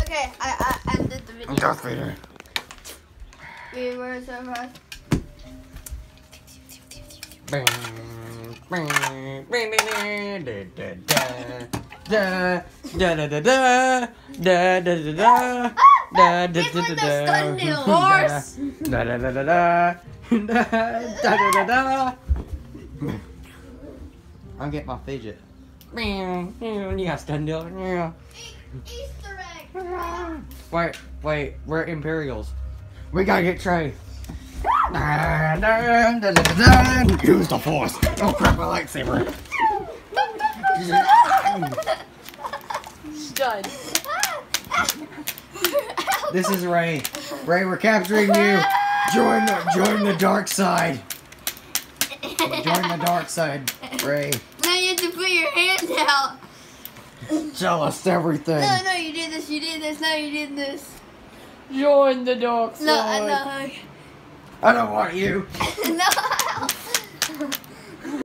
Okay, I ended the video. Darth Vader. We were so fast. Bang, bang, bang, bang, da, da, da, da, da, da, da, da, da, da, da, da, It's like the thumbnail da, horse. da, da, da, da, da, da, da, da, da. I'll get my fidget. You got Stundale. Easter egg. Wait, we're Imperials. We gotta get Trey. Use the force. Oh crap, my lightsaber. Done. This is Ray. Ray, we're capturing you. Join the dark side. Join the dark side, Ray. Now you have to put your hand out. Tell us everything. No, you did this, now you did this. Join the dark side. No. I don't want you. No.